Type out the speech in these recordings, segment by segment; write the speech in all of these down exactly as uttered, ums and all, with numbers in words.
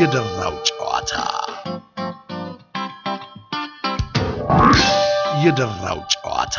የደራው ጨዋታ የደራው ጨዋታ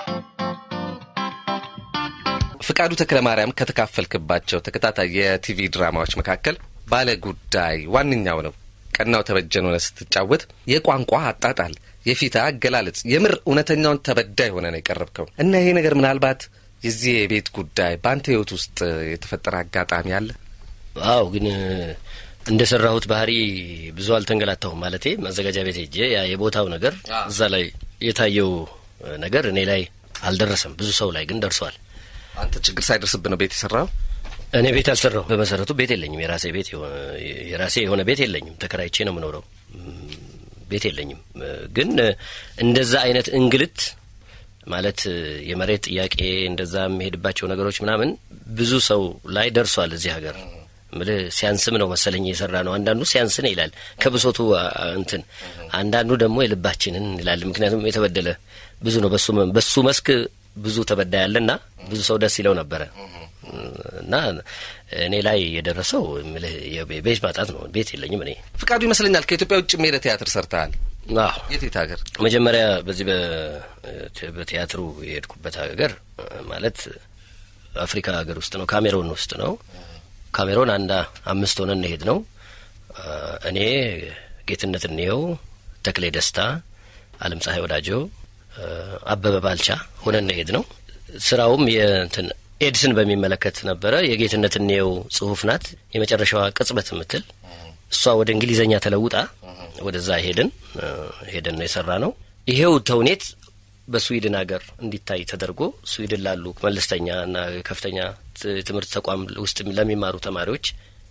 ፍቃዱ ተክለማርያም ከተካፈልክባቸው ተከታታይ የቲቪ ድራማዎች መካከል ባለ ጉዳይ ዋንኛው ነው። ቀናው ተበጀነው ስትጫወት የቋንቋ አጣጣል የፊታ አገላለጽ የምር እውነተኛውን ተበዳይ ሆነ ነው የቀረብከው እና ይሄ ነገር ምናልባት የዚህ የቤት ጉዳይ ባንተ ህይወት ውስጥ የተፈጠረ አጋጣሚ አለ? አው ግን እንደሰራሁት ባህሪ ብዙ አልተንገላታሁም ማለቴ ማዘጋጃ ቤት ሄጄ ያ የቦታው ነገር እዛ ላይ የታየው ነገር እኔ ላይ አልደረሰም። ብዙ ሰው ላይ ግን ደርሷል። አንተ ችግር ሳይደርስብህ ነው ቤት የሰራው? እኔ ቤት አልሰራው። በመሰረቱ ቤት የለኝም። የራሴ ቤት የራሴ የሆነ ቤት የለኝም። ተከራይቼ ነው የምኖረው። ቤት የለኝም። ግን እንደዛ አይነት እንግልት ማለት የመሬት ጥያቄ እንደዛ የሚሄድባቸው ነገሮች ምናምን ብዙ ሰው ላይ ደርሷል እዚህ ሀገር። ምለ ሲያንስም ነው መሰለኝ የሰራ ነው። አንዳንዱ ሲያንስን ይላል ከብሶቱ እንትን፣ አንዳንዱ ደግሞ የልባችንን ይላል። ምክንያቱም የተበደለ ብዙ ነው። በሱ በሱ መስክ ብዙ ተበዳይ ያለና ብዙ ሰው ደስ ይለው ነበር እና እኔ ላይ የደረሰው ምለ የቤት ማጣት ነው። ቤት የለኝም እኔ። ፍቃዱ ይመስለኛል ከኢትዮጵያ ውጭ ሜዳ ቲያትር ሰርተሃል? አዎ። የት የት ሀገር? መጀመሪያ በዚህ በቲያትሩ የሄድኩበት ሀገር ማለት አፍሪካ ሀገር ውስጥ ነው። ካሜሮን ውስጥ ነው። ካሜሮን አንድ አምስት ሆነን ሄድ ነው። እኔ ጌትነት እንየው፣ ተክሌ ደስታ፣ አለም ፀሐይ ወዳጆ፣ አበበ ባልቻ ሆነን ሄድ ነው። ስራውም የእንትን ኤድስን በሚመለከት ነበረ። የጌትነት እንየው ጽሁፍ ናት የመጨረሻዋ ቅጽበት ምትል። እሷ ወደ እንግሊዘኛ ተለውጣ ወደዛ ሄደን ሄደን ነው የሰራ ነው። ይሄው ተውኔት በስዊድን ሀገር እንዲታይ ተደርጎ ስዊድን ላሉ መለስተኛና ከፍተኛ ትምህርት ተቋም ውስጥ ለሚማሩ ተማሪዎች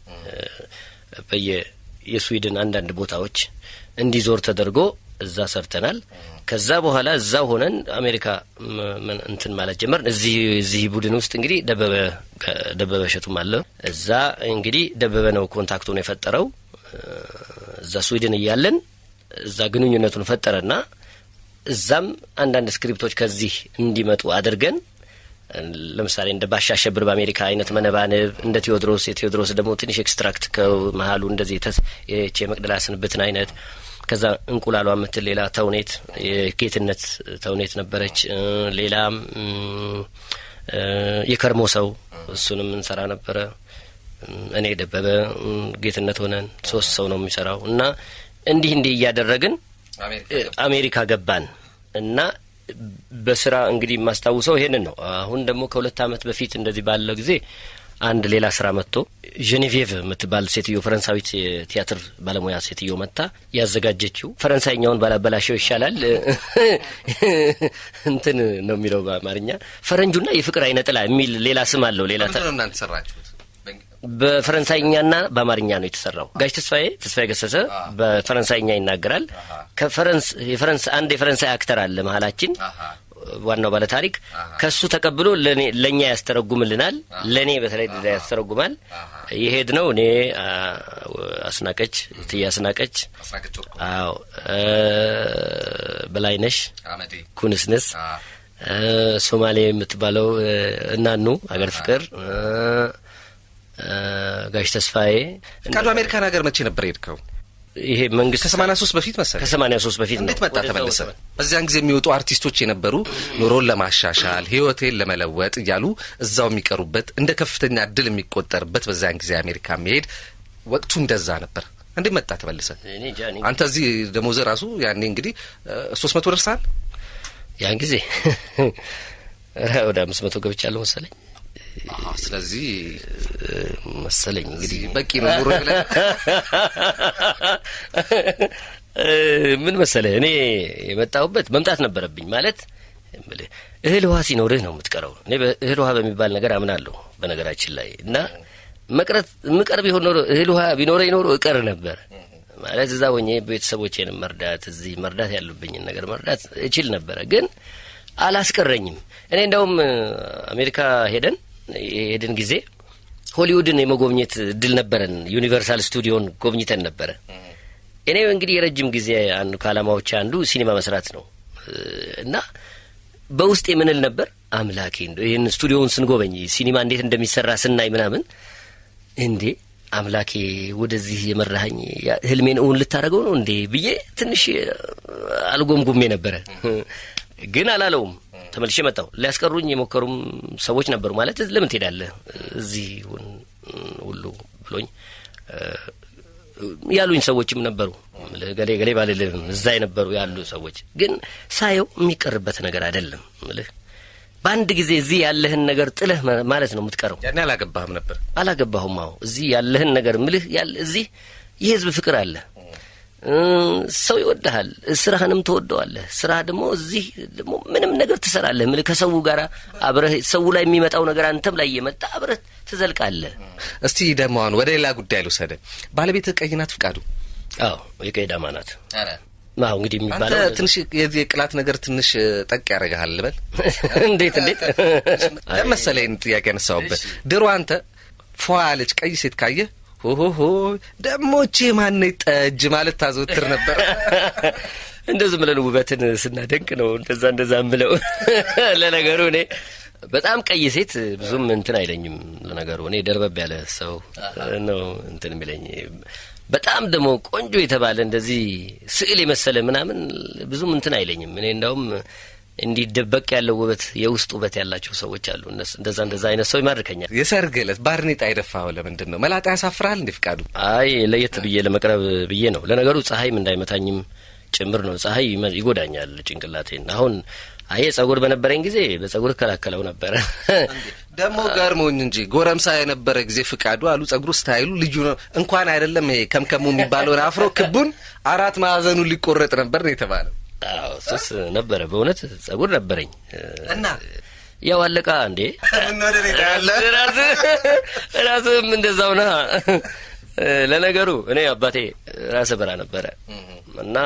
በየ የስዊድን አንዳንድ ቦታዎች እንዲዞር ተደርጎ እዛ ሰርተናል። ከዛ በኋላ እዛ ሆነን አሜሪካ እንትን ማለት ጀመር። እዚህ እዚህ ቡድን ውስጥ እንግዲህ ደበበ ደበበ ሸቱም አለ። እዛ እንግዲህ ደበበ ነው ኮንታክቱን የፈጠረው። እዛ ስዊድን እያለን እዛ ግንኙነቱን ፈጠረና እዛም አንዳንድ ስክሪፕቶች ከዚህ እንዲመጡ አድርገን ለምሳሌ እንደ ባሻሸብር በአሜሪካ አይነት መነባነብ፣ እንደ ቴዎድሮስ የቴዎድሮስ ደግሞ ትንሽ ኤክስትራክት ከመሃሉ እንደዚህ ተስ የቼ መቅደላስን በትን አይነት ከዛ እንቁላሏ ምትል ሌላ ተውኔት የጌትነት ተውኔት ነበረች። ሌላም የከርሞ ሰው እሱንም እንሰራ ነበረ። እኔ ደበበ ጌትነት ሆነን ሶስት ሰው ነው የሚሰራው እና እንዲህ እንዲህ እያደረግን አሜሪካ ገባን እና በስራ እንግዲህ ማስታውሰው ይሄንን ነው። አሁን ደግሞ ከሁለት አመት በፊት እንደዚህ ባለው ጊዜ አንድ ሌላ ስራ መጥቶ ጄኔቪቭ የምትባል ሴትዮ ፈረንሳዊት ቲያትር ባለሙያ ሴትዮ መጣ ያዘጋጀችው። ፈረንሳይኛውን ባላበላሸው ይሻላል እንትን ነው የሚለው በአማርኛ ፈረንጁና የፍቅር አይነጥላ የሚል ሌላ ስም አለው። ሌላ ታ እናንተ ሰራችሁት በፈረንሳይኛ እና በአማርኛ ነው የተሰራው። ጋሽ ተስፋዬ ተስፋዬ ገሰሰ በፈረንሳይኛ ይናገራል። ከፈረንስ የፈረንስ አንድ የፈረንሳይ አክተር አለ መሐላችን ዋናው ባለ ታሪክ ከሱ ተቀብሎ ለኔ ለኛ ያስተረጉምልናል። ለኔ በተለይ ያስተረጉማል። ይሄድ ነው እኔ አስናቀች ትያስናቀች አው በላይነሽ አመዴ ኩንስንስ ሶማሌ የምትባለው እናኑ አገር ፍቅር ጋሽ ተስፋዬ። ፍቃዱ አሜሪካን ሀገር መቼ ነበር የሄድከው? ይሄ መንግስት ከሰማንያ ሶስት በፊት መሰለኝ። ከሰማንያ ሶስት በፊት ነው። እንዴት መጣ ተመለሰ? በዚያን ጊዜ የሚወጡ አርቲስቶች የነበሩ ኑሮን ለማሻሻል ህይወቴን ለመለወጥ እያሉ እዛው የሚቀሩበት እንደ ከፍተኛ እድል የሚቆጠርበት በዚያን ጊዜ አሜሪካ መሄድ ወቅቱ እንደዛ ነበር። እንዴት መጣ ተመለሰ? አንተ እዚህ ደሞዝ ራሱ ያኔ እንግዲህ ሶስት መቶ ደርሳል። ያን ጊዜ ወደ አምስት መቶ ገብቻለሁ መሰለኝ። አዎ ስለዚህ መሰለኝ እንግዲህ በቂ ነው ኑሮ ብለህ ምን መሰለህ እኔ የመጣሁበት መምጣት ነበረብኝ ማለት እህል ውሃ ሲኖርህ ነው የምትቀረው። እኔ እህል ውሃ በሚባል ነገር አምናለሁ በነገራችን ላይ እና መቅረት ምቀርብ ይሆን ኖሮ እህል ውሃ ቢኖረኝ ኖሮ እቀር ነበር ማለት እዛ ሆኜ ቤተሰቦቼን መርዳት እዚህ መርዳት ያሉብኝን ነገር መርዳት እችል ነበር። ግን አላስቀረኝም። እኔ እንደውም አሜሪካ ሄደን ሄደን ጊዜ ሆሊውድን የመጎብኘት ድል ነበረን። ዩኒቨርሳል ስቱዲዮን ጎብኝተን ነበር። እኔ እንግዲህ የረጅም ጊዜ አንዱ ካላማዎች አንዱ ሲኒማ መስራት ነው እና በውስጥ የምንል ነበር አምላኬ እንደው ይሄን ስቱዲዮውን ስንጎበኝ ሲኒማ እንዴት እንደሚሰራ ስናይ ምናምን እንዴ አምላኬ ወደዚህ የመራኸኝ ህልሜን እውን ልታረገው ነው እንዴ ብዬ ትንሽ አልጎምጉሜ ነበር። ግን አላለውም። ተመልሼ መጣሁ። ሊያስቀሩኝ የሞከሩም ሰዎች ነበሩ። ማለት ለምን ትሄዳለህ እዚህ ሁሉ ብሎኝ ያሉኝ ሰዎችም ነበሩ። ለገሌ ገሌ ባለልም እዛ የነበሩ ያሉ ሰዎች ግን ሳየው የሚቀርበት ነገር አይደለም። ማለት በአንድ ጊዜ እዚህ ያለህን ነገር ጥለህ ማለት ነው የምትቀረው። ያኔ አላገባህም ነበር? አላገባሁም። አዎ እዚህ ያለህን ነገር ምልህ ያለ እዚህ የህዝብ ፍቅር አለ። ሰው ይወድሃል፣ ስራህንም ተወደዋለህ። ስራ ደግሞ እዚህ ደግሞ ምንም ነገር ትሰራለህ። ምልህ ከሰው ጋር አብረህ ሰው ላይ የሚመጣው ነገር አንተም ላይ እየመጣ አብረህ ትዘልቃለህ። እስቲ ደግሞ አሁን ወደ ሌላ ጉዳይ ልውሰድ። ባለቤት ቀይ ናት ፍቃዱ? አዎ የቀይ ዳማ ናት። አረ ማው እንግዲህ የሚባለው ትንሽ የዚህ ቅላት ነገር ትንሽ ጠቅ ያረጋሃል ልበል። እንዴት እንዴት ለምሳሌ ጥያቄ ያነሳውበት ድሮ አንተ ፏለች ቀይ ሴት ካየ ሆሆሆ ደሞቼ ማን ጠጅ ማለት ታዘውትር ነበር። እንደዚህ ብለን ውበትን ስናደንቅ ነው እንደዛ እንደዛ ምለው። ለነገሩ እኔ በጣም ቀይ ሴት ብዙም እንትን አይለኝም። ለነገሩ እኔ ደርበብ ያለ ሰው ነው እንትን የሚለኝ። በጣም ደግሞ ቆንጆ የተባለ እንደዚህ ስዕል የመሰለ ምናምን ብዙም እንትን አይለኝም። እኔ እንደውም እንዲደበቅ ያለው ውበት የውስጥ ውበት ያላቸው ሰዎች አሉ። እነሱ እንደዛ እንደዛ አይነት ሰው ይማርከኛል። የሰርግ ዕለት ባርኔጣ አይደፋው ለምንድን ነው? መላጣ ያሳፍራል እንዴ ፍቃዱ? አይ ለየት ብዬ ለመቅረብ ብዬ ነው። ለነገሩ ፀሐይም እንዳይመታኝም ጭምር ነው። ፀሐይ ይጎዳኛል ጭንቅላቴን። አሁን አይ ጸጉር በነበረኝ ጊዜ በጸጉር ከላከለው ነበር። ደሞ ገርሞኝ እንጂ ጎረምሳ የነበረ ጊዜ ፍቃዱ አሉ ጸጉሩ ስታይሉ ልጁ ነው። እንኳን አይደለም ይሄ ከምከሙ የሚባለው አፍሮ ክቡን አራት ማዕዘኑ ሊቆረጥ ነበር ነው የተባለው። አዎ እሱስ ነበረ። በእውነት ጸጉር ነበረኝ እና ያው አለቃ እንዴ እና ደረጃ አለ ራስ ራስም እንደዛው ነው። ለነገሩ እኔ አባቴ ራስ በራ ነበረ እና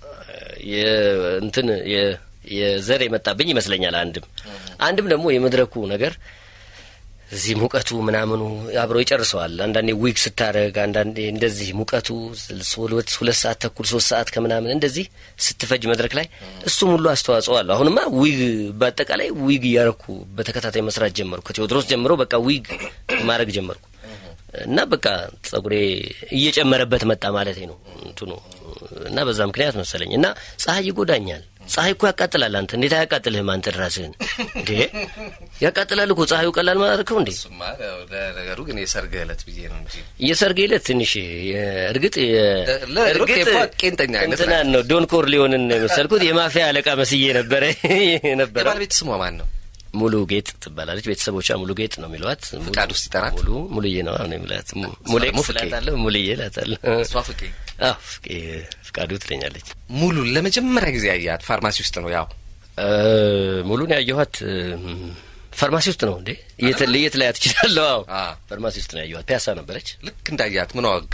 የእንትን የ የዘር የመጣብኝ ይመስለኛል። አንድም አንድም ደግሞ የመድረኩ ነገር እዚህ ሙቀቱ ምናምኑ አብሮ ይጨርሰዋል። አንዳንዴ ዊግ ስታረግ አንዳንዴ እንደዚህ ሙቀቱ ሁለት ሁለት ሰዓት ተኩል ሶስት ሰዓት ከምናምን እንደዚህ ስትፈጅ መድረክ ላይ እሱም ሁሉ አስተዋጽኦ አለው። አሁንማ ዊግ በአጠቃላይ ዊግ ያረኩ በተከታታይ መስራት ጀመርኩ። ከቴዎድሮስ ጀምሮ በቃ ዊግ ማረግ ጀመርኩ እና በቃ ጸጉሬ እየጨመረበት መጣ ማለት ነው እንትኑ እና በዛ ምክንያት መሰለኝ። እና ፀሐይ ይጎዳኛል። ፀሐይ እኮ ያቃጥላል። አንተ እንዴት አያቃጥልህም? አንተ ራስህን እንዴ ያቃጥላል እኮ ፀሐዩ። ቀላል ማለት ነው እንዴ? እሱማ ለነገሩ ግን የሰርግ ዕለት ብዬ ነው እንጂ የሰርግ ዕለት ትንሽ እርግጥ እርግጥ ቄንጠኛ አይነት ነው። ዶን ኮርሊዮንን መሰልኩት የማፊያ አለቃ መስዬ ነበር ነበር። ባለቤት ስሟ ማን ነው? ሙሉ ጌጥ ትባላለች። ቤተሰቦቿ ሙሉ ጌጥ ነው የሚሏት። ፍቃዱ ውስጥ ይጠራል። ሙሉ ሙሉዬ ነው ነው የሚላት። ሙሉ ፍላታለ ሙሉዬ ላታለ እሷ ፍቄ አዎ ፍቄ ፍቃዱ ትለኛለች። ሙሉ ለመጀመሪያ ጊዜ ያያት ፋርማሲ ውስጥ ነው። ያው ሙሉን ያየኋት ፋርማሲ ውስጥ ነው እንዴ? የት ላይ አትችላለሁ? አዎ ፋርማሲ ውስጥ ነው ያየኋት። ፒያሳ ነበረች። ልክ እንዳያት ምን ዋጋ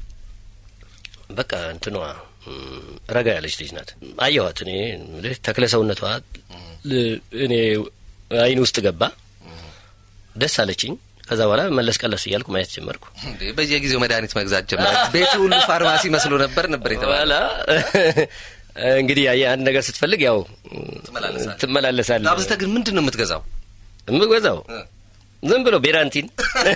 በቃ እንትኗ ረጋ ያለች ልጅ ናት። አየኋት እኔ ተክለ ሰውነቷ እኔ አይን ውስጥ ገባ። ደስ አለችኝ። ከዛ በኋላ መለስ ቀለስ እያልኩ ማየት ጀመርኩ። እንዴ በየጊዜው መድኃኒት መግዛት ጀመርኩ። ቤቱ ሁሉ ፋርማሲ መስሎ ነበር ነበር የተባለ። እንግዲህ ያ አንድ ነገር ስትፈልግ ያው ትመላለሳለህ። አብዝተህ ግን ምንድነው የምትገዛው? የምገዛው ዝም ብሎ ቤራንቲን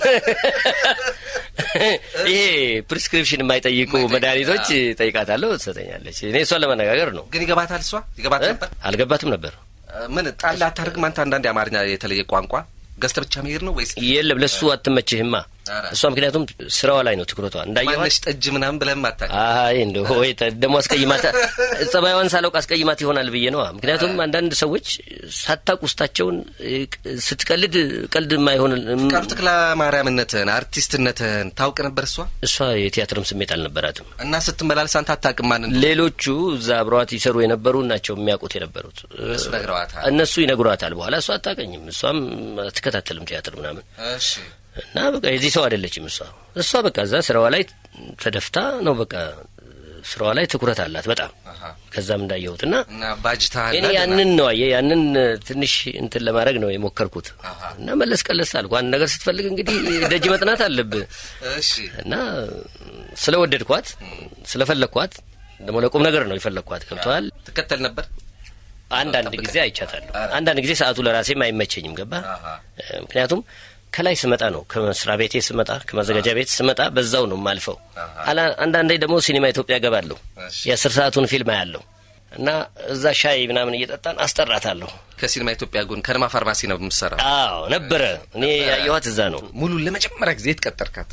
ይሄ ፕሪስክሪፕሽን የማይጠይቁ መድኃኒቶች ጠይቃታለሁ፣ ትሰጠኛለች። እኔ እሷን ለማነጋገር ነው። ግን ይገባታል? እሷ ይገባት ነበር? አልገባትም ነበር። ምን ጣል አታርግም አንተ? አንዳንዴ አማርኛ የተለየ ቋንቋ ገዝተህ ብቻ መሄድ ነው ወይስ? የለም ለሱ አትመችህማ እሷ። ምክንያቱም ስራዋ ላይ ነው ትኩረቷ። እንዳየው ማነሽ ጠጅ ምናምን ብለህም አታውቅም። አይ እንደው ወይ ደሞ አስቀይማታ ጸባይዋን ሳላውቅ አስቀይማት ይሆናል ብዬ ነው። ምክንያቱም አንዳንድ ሰዎች ሳታውቅ ውስጣቸውን ስትቀልድ ቀልድ የማይሆን ፍቃዱ ተክለ ማርያምነትህን አርቲስትነትህን ታውቅ ነበር እሷ? እሷ የቲያትርም ስሜት አልነበራትም እና ስትመላለስ አንተ አታውቅም ማለት ነው። ሌሎቹ እዛ አብረዋት ይሰሩ የነበሩ ናቸው የሚያውቁት የነበሩት። እነሱ ነግረዋታል። እነሱ ይነግሯታል። በኋላ እሷ አታውቀኝም። እሷም አትከታተልም ቲያትር ምናምን። እሺ እና በቃ የዚህ ሰው አይደለችም እሷ። እሷ በቃ እዛ ስራዋ ላይ ተደፍታ ነው። በቃ ስራዋ ላይ ትኩረት አላት በጣም። ከዛም እንዳየሁትና እና ባጅታ እኔ ያንን ነው አየ ያንን ትንሽ እንትን ለማድረግ ነው የሞከርኩት። እና መለስ ቀለስ አልኩ። አንድ ነገር ስትፈልግ እንግዲህ ደጅ መጥናት አለብህ። እሺ እና ስለወደድኳት ስለፈለኳት ደግሞ ለቁም ነገር ነው የፈለኳት። ገብቷል? ትከተል ነበር። አንዳንድ ጊዜ አይቻታለሁ። አንዳንድ ጊዜ ሰዓቱ ለራሴም አይመቸኝም። ገባ? ምክንያቱም ከላይ ስመጣ ነው ከመስራ ቤቴ ስመጣ ከማዘጋጃ ቤት ስመጣ በዛው ነው ማልፈው አላ አንዳንዴ ደግሞ ሲኒማ ኢትዮጵያ ገባለሁ የአስር ሰዓቱን ፊልም አያለሁ እና እዛ ሻይ ምናምን እየጠጣን አስጠራታለሁ ከሲኒማ ኢትዮጵያ ጎን ከነማ ፋርማሲ ነው የምትሰራው አዎ ነበረ እኔ ያየኋት እዛ ነው ሙሉ ለመጀመሪያ ጊዜ ተቀጠርካት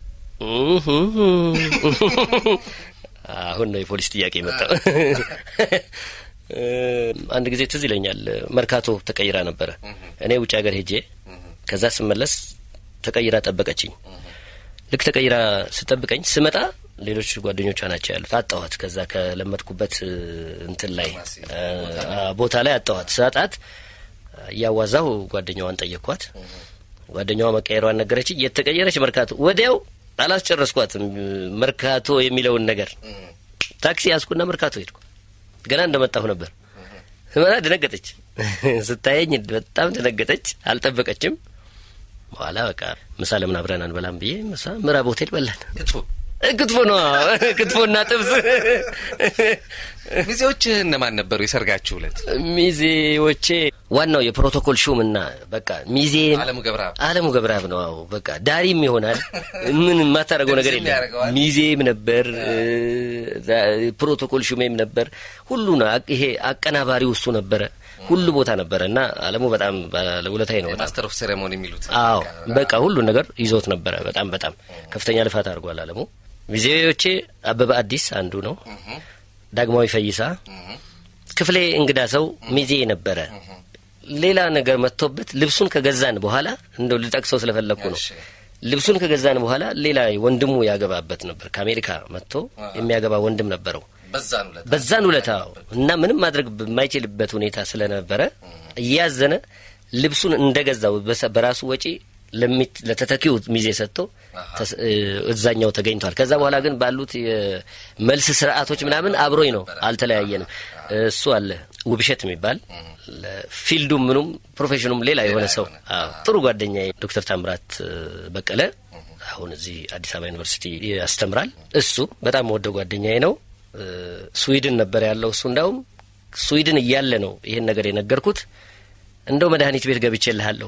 አሁን ነው የፖሊስ ጥያቄ መጣ አንድ ጊዜ ትዝ ይለኛል መርካቶ ተቀይራ ነበር እኔ ውጭ ሀገር ሄጄ ከዛ ስመለስ ተቀይራ ጠበቀችኝ ልክ ተቀይራ ስጠብቀኝ ስመጣ ሌሎች ጓደኞቿ ናቸው ያሉት አጣዋት ከዛ ከለመድኩበት እንትን ላይ ቦታ ላይ አጣዋት ሳጣት ያዋዛው ጓደኛዋን ጠየቅኳት ጓደኛዋ መቀየሯን ነገረችኝ የተቀየረች መርካቶ ወዲያው አላስጨረስኳትም መርካቶ የሚለውን ነገር ታክሲ ያስኩና መርካቶ ሄድኩ ገና እንደመጣሁ ነበር ስመጣ ደነገጠች ስታየኝ በጣም ደነገጠች አልጠበቀችም በኋላ በቃ ምሳ ለምን አብረን አንበላም ብዬ ምሳ ምዕራብ ሆቴል በላን ክትፎ ክትፎ ነው ክትፎና ጥብስ ሚዜዎች እነማን ነበሩ የሰርጋችሁ ዕለት ሚዜዎቼ ዋናው የፕሮቶኮል ሹምና በቃ ሚዜ አለሙ ገብረአብ አለሙ ገብረአብ ነው አዎ በቃ ዳሪም ይሆናል ምን ማታረገው ነገር የለም ሚዜም ነበር ፕሮቶኮል ሹምም ነበር ሁሉ ነው ይሄ አቀናባሪው እሱ ነበር ሁሉ ቦታ ነበርና አለሙ በጣም ለውለታዬ ነው በጣም ማስተር ኦፍ ሴሬሞኒ የሚሉት አዎ በቃ ሁሉ ነገር ይዞት ነበር በጣም በጣም ከፍተኛ ልፋት አድርጓል አለሙ ሚዜዎቼ አበባ አዲስ አንዱ ነው ዳግማዊ ፈይሳ ክፍሌ እንግዳ ሰው ሚዜ ነበር ሌላ ነገር መጥቶበት ልብሱን ከገዛን በኋላ እንደው ልጠቅሰው ስለፈለኩ ነው ልብሱን ከገዛን በኋላ ሌላ ወንድሙ ያገባበት ነበር ከአሜሪካ መጥቶ የሚያገባ ወንድም ነበረው በዛን ሁለታ በዛን ሁለታ እና ምንም ማድረግ በማይችልበት ሁኔታ ስለነበረ እያዘነ ልብሱን እንደገዛው በራሱ ወጪ ለሚት ለተተኪው ሚዜ ሰጥቶ እዛኛው ተገኝቷል ከዛ በኋላ ግን ባሉት የመልስ ስርዓቶች ምናምን አብሮኝ ነው አልተለያየንም እሱ አለ ውብሸት የሚባል ለፊልዱ ምኑም ፕሮፌሽኑም ሌላ የሆነ ሰው ጥሩ ጓደኛዬ ዶክተር ታምራት በቀለ አሁን እዚህ አዲስ አበባ ዩኒቨርሲቲ ያስተምራል እሱ በጣም ወደ ጓደኛዬ ነው ስዊድን ነበር ያለው እሱ እንዳውም ስዊድን እያለ ነው ይሄን ነገር የነገርኩት እንደው መድኃኒት ቤት ገብቼልሃለሁ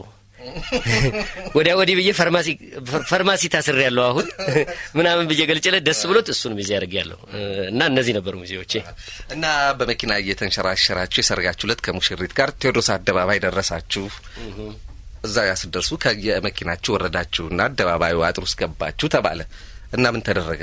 ወዲያ ወዲህ ብዬ ፋርማሲ ፋርማሲ ታስር ያለው አሁን ምናምን ብዬ ገልጨለ ደስ ብሎት እሱን ሚዜ ያርጋለሁ እና እነዚህ ነበሩ ሚዜዎቼ እና በመኪና እየተንሸራሸራችሁ የሰርጋችሁ ዕለት ከሙሽሪት ጋር ቴዎድሮስ አደባባይ ደረሳችሁ እዛ ያስደርሱ ከየመኪናችሁ ወረዳችሁና አደባባዩ አጥሩ ውስጥ ገባችሁ ተባለ እና ምን ተደረገ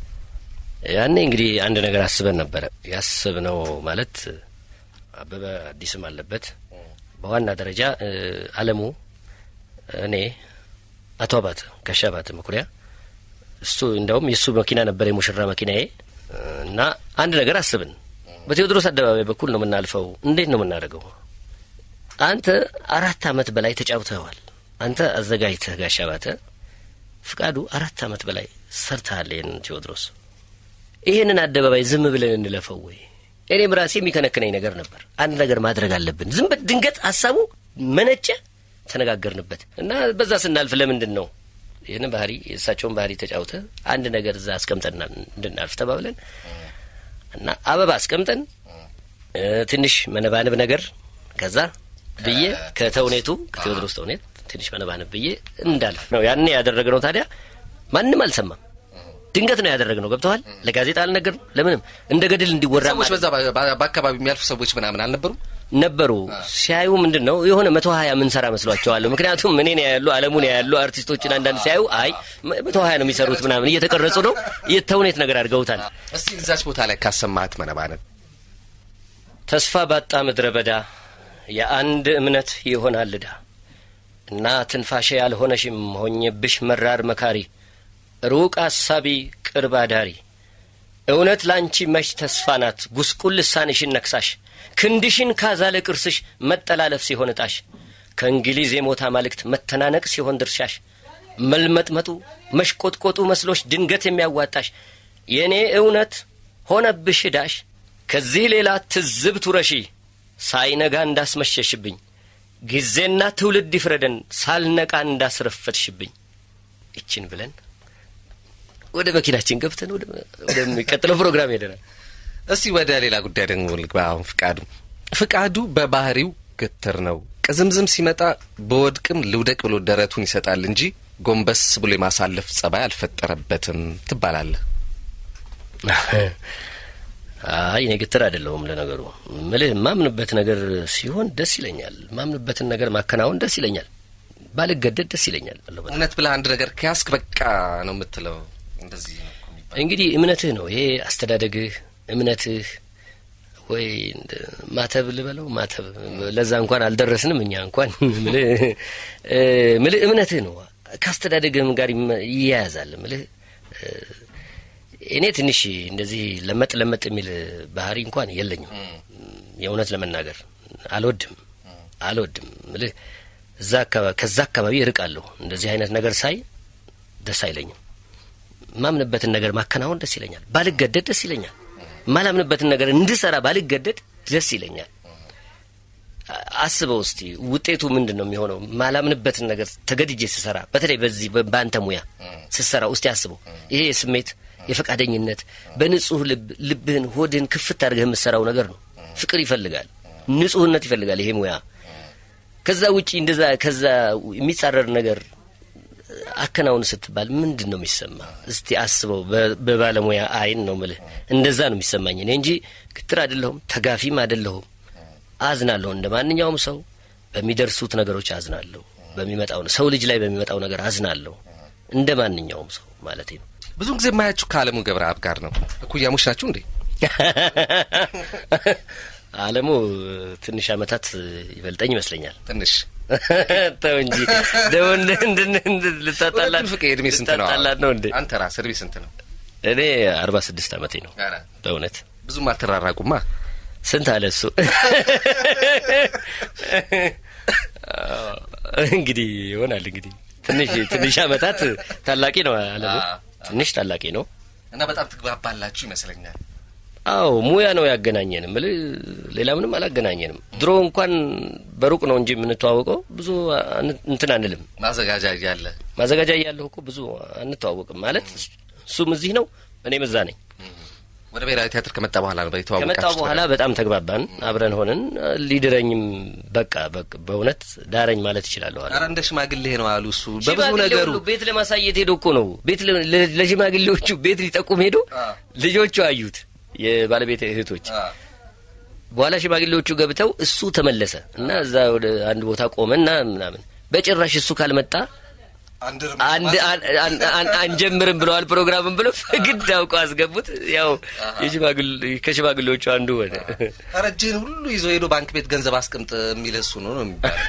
ያኔ እንግዲህ አንድ ነገር አስበን ነበር ያስብነው ማለት አበበ አዲስም አለበት በዋና ደረጃ አለሙ እኔ አቶ አባት ከሻባት መኩሪያ እሱ እንደውም የሱ መኪና ነበር የሙሽራ መኪናዬ እና አንድ ነገር አስብን በቴዎድሮስ አደባባይ በኩል ነው የምናልፈው እንዴት ነው የምናደርገው አንተ አራት አመት በላይ ተጫውተዋል አንተ አዘጋጅተህ ጋሻባተ ፍቃዱ አራት አመት በላይ ሰርተሃል ይሄን ቴዎድሮስ ይሄንን አደባባይ ዝም ብለን እንለፈው ወይ እኔም ራሴ የሚከነከነኝ ነገር ነበር አንድ ነገር ማድረግ አለብን ዝም በድንገት ሐሳቡ መነጨ ተነጋገርንበት እና በዛ ስናልፍ ለምንድን ነው ይሄን ባህሪ የሳቸውን ባህሪ ተጫውተ አንድ ነገር እዛ አስቀምጠና እንድናልፍ ተባብለን እና አበባ አስቀምጠን ትንሽ መነባነብ ነገር ከዛ ብዬ ከተውኔቱ ከቴዎድሮስ ተውኔት ትንሽ መነባነብ ብዬ እንዳልፍ ነው ያኔ ያደረግነው ታዲያ ማንንም አልሰማም ድንገት ነው ያደረግነው ገብተዋል ለጋዜጣ አልነገር ለምንም እንደ ገድል እንዲወራ ሰዎች በዛ በአካባቢ የሚያልፉ ሰዎች ምናምን አልነበሩም ነበሩ ሲያዩ ምንድነው የሆነ መቶ ሀያ ምን ሰራ መስሏቸዋል ምክንያቱም ምን እኔ ያያሉ አለሙን ያያሉ አርቲስቶችን አንዳንድ ሲያዩ አይ መቶ ሀያ ነው የሚሰሩት ምናምን እየተቀረጹ ነው የተውኔት ነገር አድርገውታል እስቲ እዛች ቦታ ላይ ካሰማት መነባነብ ተስፋ ባጣ ምድረ በዳ የአንድ እምነት ይሆናል ዳ እና ትንፋሽ ያልሆነሽም ሆኜብሽ መራር መካሪ ሩቅ አሳቢ ቅርብ አዳሪ እውነት ላንቺ መች ተስፋናት ጉስቁል ልሳንሽን ነክሳሽ ክንድሽን ካዛለ ቅርስሽ መጠላለፍ ሲሆን ጣሽ ከእንግሊዝ የሞታ ማልክት መተናነቅ ሲሆን ድርሻሽ መልመጥመጡ መሽቆጥቆጡ መስሎሽ ድንገት የሚያዋጣሽ የኔ እውነት ሆነብሽ ዳሽ ከዚህ ሌላ ትዝብት ውረሺ ሳይነጋ እንዳስመሸሽብኝ ጊዜና ትውልድ ይፍረደን ሳልነቃ እንዳስረፈትሽብኝ እቺን ብለን ወደ መኪናችን ገብተን ወደ ወደሚቀጥለው ፕሮግራም ሄደናል እስቲ ወደ ሌላ ጉዳይ ደግሞ ልግባ አሁን ፍቃዱ ፍቃዱ በባህሪው ግትር ነው ቅዝምዝም ሲመጣ በወድቅም ልውደቅ ብሎ ደረቱን ይሰጣል እንጂ ጎንበስ ብሎ የማሳለፍ ጸባይ አልፈጠረበትም ትባላለህ። አይ እኔ ግትር አይደለሁም። ለነገሩ ምልህ ማምንበት ነገር ሲሆን ደስ ይለኛል። ማምንበትን ነገር ማከናወን ደስ ይለኛል። ባልገደድ ደስ ይለኛል። እውነት ብለህ አንድ ነገር ከያዝክ በቃ ነው የምትለው። እንደዚህ ነው የሚባለው። እንግዲህ እምነትህ ነው ይሄ፣ አስተዳደግህ፣ እምነትህ ወይ ማተብ ልበለው ማተብ ለዛ እንኳን አልደረስንም እኛ እንኳን ምልህ ምልህ እምነትህ ነው ካስተዳደግህም ጋር ይያያዛል። ምልህ እኔ ትንሽ እንደዚህ ለመጥ ለመጥ የሚል ባህሪ እንኳን የለኝም። የእውነት ለመናገር አልወድም አልወድም ምልህ እዛ አካባቢ ከዛ አካባቢ እርቃለሁ። እንደዚህ አይነት ነገር ሳይ ደስ አይለኝም። ማምንበትን ነገር ማከናወን ደስ ይለኛል። ባልገደድ ደስ ይለኛል። ማላምንበትን ነገር እንድሰራ ባልገደድ ደስ ይለኛል። አስበው እስቲ ውጤቱ ምንድነው የሚሆነው? ማላምንበትን ነገር ተገድጄ ስሰራ፣ በተለይ በዚህ ባንተ ሙያ ስሰራ ውስጥ ያስበው ይሄ ስሜት የፈቃደኝነት በንጹህ ልብ ልብህን ሆድን ክፍት አድርገህ የምትሰራው ነገር ነው። ፍቅር ይፈልጋል፣ ንጹህነት ይፈልጋል ይሄ ሙያ። ከዛ ውጪ እንደዛ ከዛ የሚጻረር ነገር አከናውን ስትባል ምንድነው የሚሰማ? እስቲ አስበው። በባለሙያ አይን ነው ማለት እንደዛ ነው የሚሰማኝ እኔ እንጂ ክትር አይደለሁም፣ ተጋፊም አይደለሁም። አዝናለሁ እንደማንኛውም ሰው በሚደርሱት ነገሮች አዝናለሁ። በሚመጣው ሰው ልጅ ላይ በሚመጣው ነገር አዝናለሁ እንደማንኛውም ሰው ማለት ነው። ብዙ ጊዜ ማያችሁ ከዓለሙ ገብረአብ ጋር ነው። እኩያሞች ናችሁ እንዴ? ዓለሙ ትንሽ አመታት ይበልጠኝ ይመስለኛል። ትንሽ ተው እንጂ ደውን እንደ ልታጣላ ፍቅር እድሜ ስንት ነው? ነው እንዴ? አንተ ራስህ እድሜ ስንት ነው? እኔ አርባ ስድስት አመቴ ነው። በእውነት ብዙም አልተራራቁማ። ስንት አለ እሱ? እንግዲህ ይሆናል እንግዲህ ትንሽ ትንሽ አመታት ታላቂ ነው ዓለሙ። ትንሽ ታላቂ ነው እና በጣም ትግባባላችሁ ይመስለኛል። አዎ ሙያ ነው ያገናኘንም። ሌላ ምንም አላገናኘንም። ድሮ እንኳን በሩቅ ነው እንጂ የምንተዋወቀው ብዙ እንትን አንልም። ማዘጋጃ ያያለ ማዘጋጃ ያያለው እኮ ብዙ አንተዋወቅም ማለት እሱም እዚህ ነው እኔም እዛ ነኝ። ወደ ብሔራዊ ቲያትር ከመጣ በኋላ ነው በተዋወቃችሁ? ከመጣ በኋላ በጣም ተግባባን፣ አብረን ሆነን ሊድረኝም በቃ በቃ በእውነት ዳረኝ ማለት ይችላል። አረ እንደ ሽማግሌ ነው አሉ እሱ በብዙ ነገሩ። ቤት ለማሳየት ሄዶ እኮ ነው ቤት ለሽማግሌዎቹ ቤት ሊጠቁም ሄዶ ልጆቹ አዩት የባለቤት እህቶች። በኋላ ሽማግሌዎቹ ገብተው እሱ ተመለሰ እና እዛ ወደ አንድ ቦታ ቆመና ምናምን በጭራሽ እሱ ካልመጣ አንድ አንድ አንጀምርም ብለዋል ፕሮግራምን ብለው ግድ አውቀው አስገቡት። ያው የሽማግሌ ከሽማግሌዎቹ አንዱ ወደ አረጀን ሁሉ ይዞ ሄዶ ባንክ ቤት ገንዘብ አስቀምጥ የሚል እሱ ነው ነው የሚባለው።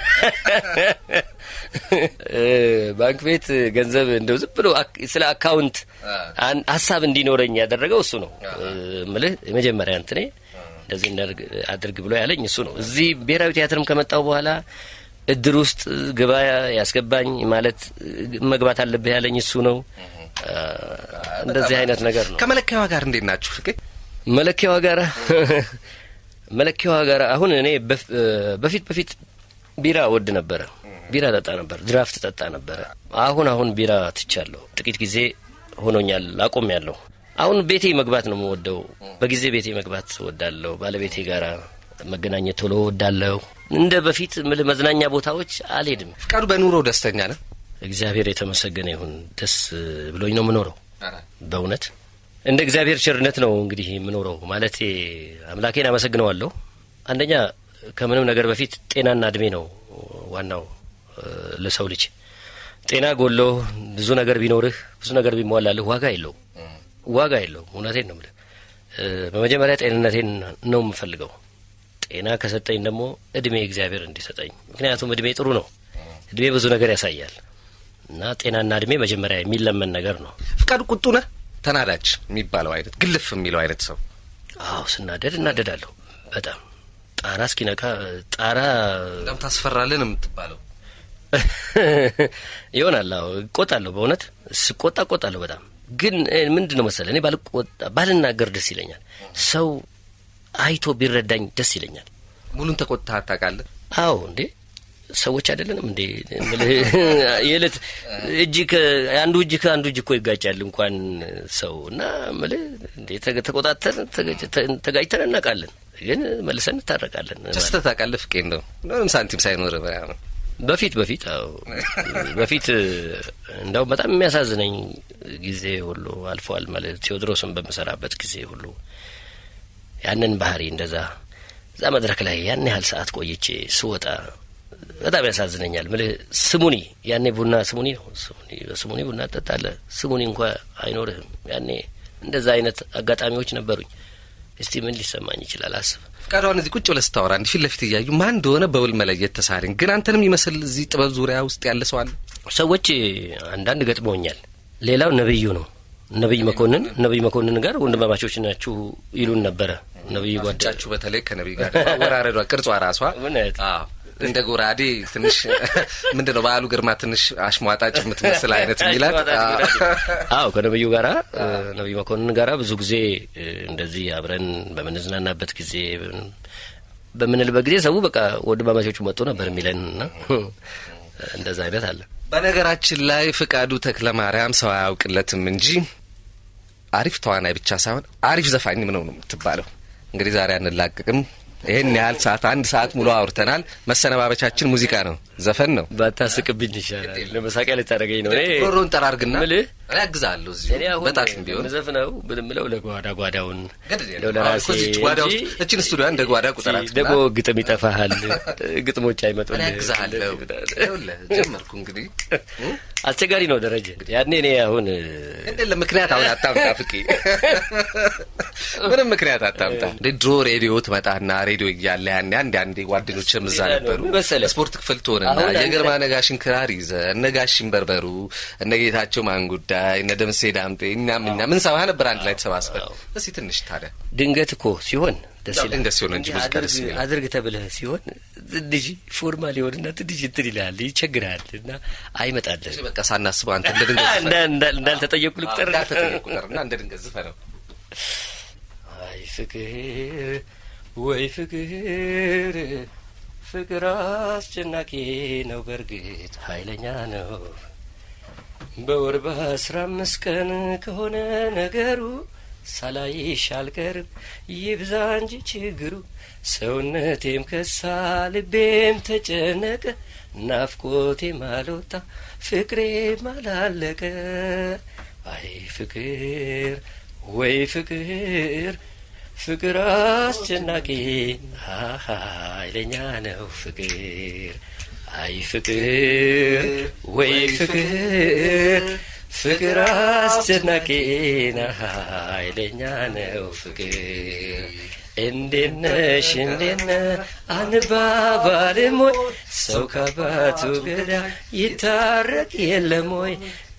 ባንክ ቤት ገንዘብ እንደው ዝም ብሎ ስለ አካውንት ሐሳብ እንዲኖረኝ ያደረገው እሱ ነው ማለት የመጀመሪያ እንትኔ እንደዚህ አድርግ ብሎ ያለኝ እሱ ነው። እዚህ ብሔራዊ ቲያትርም ከመጣው በኋላ እድር ውስጥ ግባ ያስገባኝ ማለት መግባት አለብህ ያለኝ እሱ ነው። እንደዚህ አይነት ነገር ነው። ከመለኪያዋ ጋር እንዴት ናችሁ ፍቄ? መለኪያዋ ጋር መለኪያዋ ጋር አሁን እኔ በፊት በፊት ቢራ ወድ ነበር፣ ቢራ ጠጣ ነበር፣ ድራፍት ጠጣ ነበር። አሁን አሁን ቢራ ትቻለሁ። ጥቂት ጊዜ ሆኖኛል አቆሚያለሁ። አሁን ቤቴ መግባት ነው የምወደው። በጊዜ ቤቴ መግባት እወዳለሁ። ባለቤቴ ጋራ መገናኘት ቶሎ እወዳለሁ። እንደ በፊት መዝናኛ ቦታዎች አልሄድም። ፍቃዱ በኑሮ ደስተኛ ነህ? እግዚአብሔር የተመሰገነ ይሁን። ደስ ብሎኝ ነው የምኖረው። በእውነት እንደ እግዚአብሔር ቸርነት ነው እንግዲህ የምኖረው ማለት አምላኬን አመሰግነዋለሁ። አንደኛ ከምንም ነገር በፊት ጤናና እድሜ ነው ዋናው ለሰው ልጅ። ጤና ጎሎ ብዙ ነገር ቢኖርህ ብዙ ነገር ቢሟላልህ ዋጋ የለው ዋጋ የለው። እውነቴን ነው የምልህ። በመጀመሪያ ጤንነቴን ነው የምፈልገው። ጤና ከሰጠኝ ደግሞ እድሜ እግዚአብሔር እንዲሰጠኝ። ምክንያቱም እድሜ ጥሩ ነው። እድሜ ብዙ ነገር ያሳያል እና ጤናና እድሜ መጀመሪያ የሚለመን ነገር ነው። ፍቃዱ ቁጡ ነህ? ተናዳጅ የሚባለው አይነት ግልፍ የሚለው አይነት ሰው? አዎ ስናደድ እናደዳለሁ በጣም ጣራ እስኪነካ ጣራ እንደም ታስፈራለን የምትባለው ይሆናል። አዎ እቆጣለሁ፣ በእውነት ስቆጣ እቆጣለሁ በጣም። ግን ምንድነው መሰለህ እኔ ባልቆጣ ባልናገር ደስ ይለኛል። ሰው አይቶ ቢረዳኝ ደስ ይለኛል። ሙሉን ተቆጣ ታውቃለህ? አዎ እንዴ ሰዎች አይደለንም እንዴ የለት እጅክ አንዱ እጅክ አንዱ እጅኮ ይጋጫል እንኳን ሰውና ማለት እንዴ ተቆጣጣን ተጋጭተን እናቃለን ግን መልሰን ታረቃለን ተስተታቃለፍ ቀን ነው ምንም ሳንቲም ሳይኖር በያው በፊት በፊት አው በፊት እንደው በጣም የሚያሳዝነኝ ጊዜ ሁሉ አልፏል ማለት ቴዎድሮስን በመሰራበት ጊዜ ሁሉ ያንን ባህሪ እንደዛ እዛ መድረክ ላይ ያን ያህል ሰዓት ቆይቼ ስወጣ በጣም ያሳዝነኛል ማለት ስሙኒ ያኔ ቡና ስሙኒ ነው ስሙኒ ስሙኒ ቡና ተጣለ ስሙኒ እንኳን አይኖርህም ያኔ እንደዛ አይነት አጋጣሚዎች ነበሩኝ እስቲ ምን ሊሰማኝ ይችላል አስብ ፍቃዷን እዚህ ቁጭ ብለህ ስታወራ እንዴ ፊት ለፊት ያዩ ማን እንደሆነ በውል መለየት ተሳሪን ግን አንተንም ይመስል እዚህ ጥበብ ዙሪያ ውስጥ ያለ ሰው አለ ሰዎች አንዳንድ ገጥሞኛል ሌላው ነብዩ ነው ነብይ መኮንን ነብይ መኮንን ጋር ወንድማማቾች ናችሁ ይሉን ነበር ነብዩ ጓዳችሁ በተለይ ከነብይ ጋር ወራረዷ ቅርጿ ራሷ አዎ እንደ ጎራዴ ትንሽ ምንድነው ባሉ ግርማ ትንሽ አሽሟጣጭ የምትመስል አይነት ሚላት አዎ ከነብዩ ጋራ ነብዩ መኮንን ጋራ ብዙ ጊዜ እንደዚህ አብረን በመንዝናናበት ጊዜ በመንልበት ጊዜ ሰው በቃ ወንድማማቾቹ መጥቶ ነበር የሚለንና እንደዛ አይነት አለ በነገራችን ላይ ፍቃዱ ተክለ ማርያም ሰው ያውቅለትም እንጂ አሪፍ ተዋናይ ብቻ ሳይሆን አሪፍ ዘፋኝም ነው ነው የምትባለው እንግዲህ ዛሬ አንላቀቅም ይሄን ያህል ሰዓት አንድ ሰዓት ሙሉ አውርተናል መሰነባበቻችን ሙዚቃ ነው ዘፈን ነው ባታስቅብኝ ይሻላል ለመሳቂያ ልታረገኝ ነው እኔ ሮሮን ጠራርግና ያግዛለሁ እዚህ በጣም ቢሆን ዘፈነው ብለው ለጓዳ ጓዳውን ነው ለራሴ ጓዳው እቺን ስቱዲዮ እንደ ጓዳ ቁጥራት ደግሞ ግጥም ይጠፋሃል ግጥሞች አይመጡልኝ ያግዛለሁ ይኸውልህ ጀመርኩ እንግዲህ አስቸጋሪ ነው ደረጀ ያኔ እኔ አሁን እንደ ምክንያት አሁን አጣምጣ ፍቂ ምንም ምክንያት አጣምጣ ድሮ ሬዲዮ ትመጣና ሬዲዮ ይያለ ያኔ አንድ አንድ ጓደኞችም እዛ ነበሩ ስፖርት ክፍል ሆነና የግርማ ነጋሽን ክራር ይዘ ነጋሽን በርበሩ እነጌታቸው ማንጉዳ እነ ደምሴ ዳምጤ እናም እና ምን ሰባ ነበር አንድ ላይ ተሰባስበን እስቲ ትንሽ ታዲያ ድንገት እኮ ሲሆን ደስ ይላል ድንገት ሲሆን እንጂ ሙዚቃ ደስ ይላል አድርግ ተብለህ ሲሆን ትንሽ ፎርማል ይሆንና ትንሽ እንትን ይላል ይቸግራልና አይመጣልህ በቃ ሳናስበው አንተ እንደ ድንገት እንዳልተጠየቁ ልቁጠር እንዳልተጠየቁና እንደ ድንገት ዘፈነው አይ ፍቅር ወይ ፍቅር ፍቅር አስጨናቂ ነው በርግጥ ኃይለኛ ነው በወር በአስራ አምስት ቀን ከሆነ ነገሩ ሳላይሽ አልቀርም ይብዛ እንጂ ችግሩ ሰውነቴም ከሳ ልቤም ተጨነቀ ናፍቆቴም አልወጣ ፍቅሬም አላለቀ አይ ፍቅር ወይ ፍቅር ፍቅር አስጨናቂ ኃይለኛ ነው ፍቅር አይ ፍቅር ወይ ፍቅር ፍቅር አስጨናቂ ኃይለኛ ነው ፍቅር እንዴት ነሽ እንዴት ነህ አንባባልም ወይ ሰው ከአባቱ ገዳ ይታረቅ የለም ወይ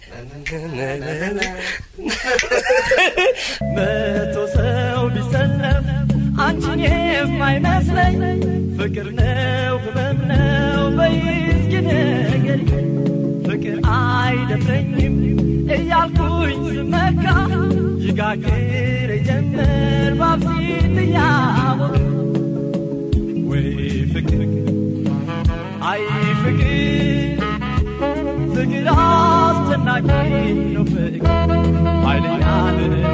መቶ ሰው ቢሰለፍ አንቺን የማይመስለኝ ፍቅር ነው ህመም ነው በይስኪ ነገር ፍቅር አይደፍረኝም እያልኩኝ ስመካ ይጋግር ጀመር ባብሲት ያወቅ ወይ ፍቅር አይ ፍቅር ፍቅር አስጨናቂ ነው ፍቅር ኃይለኛ ነው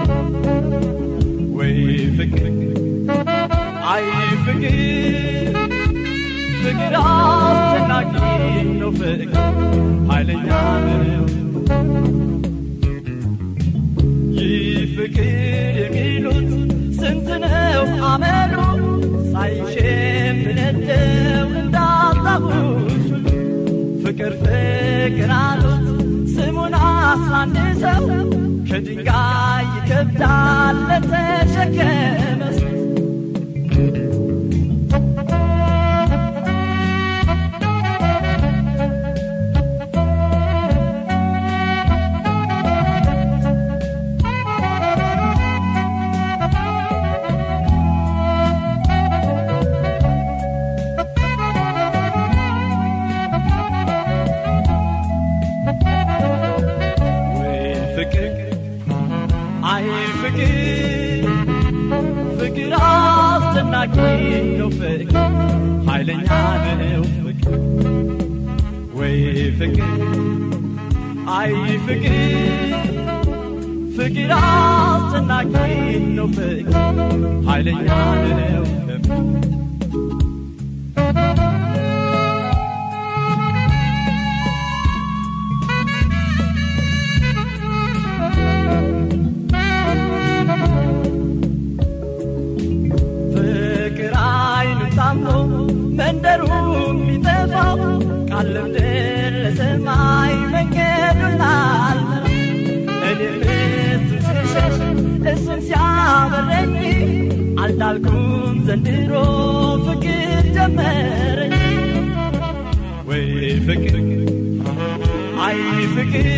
ወይ ፍቅር አይ ፍቅር ፍቅር አስጨናቂ ነው ፍቅር ኃይለኛ ነው ይህ ፍቅር የሚሉት ስንት ነው አመሉ ሳይሸምነው እንዳጣሁሽ ፍቅር ፍቅር አሉት ስሙን አሳንሰው ከድንጋይ ይከብዳል ለተሸከመ ፍቅር አስጨናቂ ነው ፍቅር ኃይለኛ ነው ፍቅር ወይ ፍቅር አይ ፍቅር ፍቅር አስጨናቂ ነው ፍቅር ኃይለኛ ነው ፍቅር አይኑ ታምኖ መንደሩ የሚጠፋው ቃልም ለሰማይ መንገዱን አልመራ እኔም እሱን ስሸሽ እሱን ሲያበረኝ አልዳልኩም ዘንድሮ ፍቅር ጀመረኝ ወይ ፍቅር አይ ፍቅር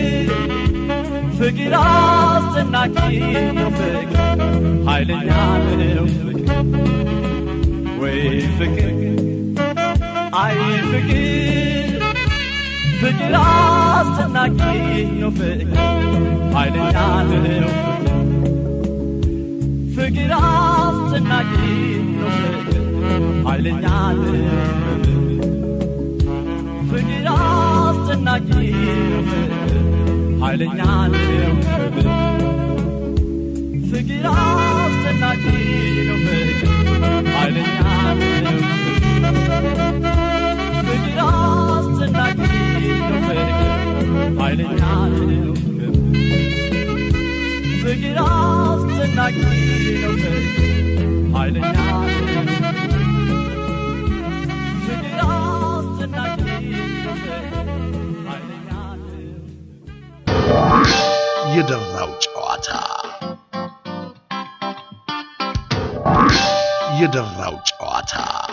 ፍቅር አስጨናቂ ነው ፍቅር ኃይለኛ ነው ፍቅር ወይ ፍቅር አይ ፍቅር ፍቅር አስጨናቂ ነው ፍቅር ኃይለኛ ነው ፍቅር አስጨናቂ ነው ፍቅር ኃይለኛ ነው ፍቅር አስጨናቂ ነው ፍቅር ኃይለኛ ነው ፍቅር አስጨናቂ ነው ፍቅር ኃይለኛ ነው ፍቅር አስጨናቂ ነው ፍቅር ኃይለኛ ነው ፍቅር አስጨናቂ ነው ፍቅር ኃይለኛ ነው ፍቅር አስጨናቂ ነው ፍቅር ኃይለኛ ነው የደራው ጨዋታ የደራው ጨዋታ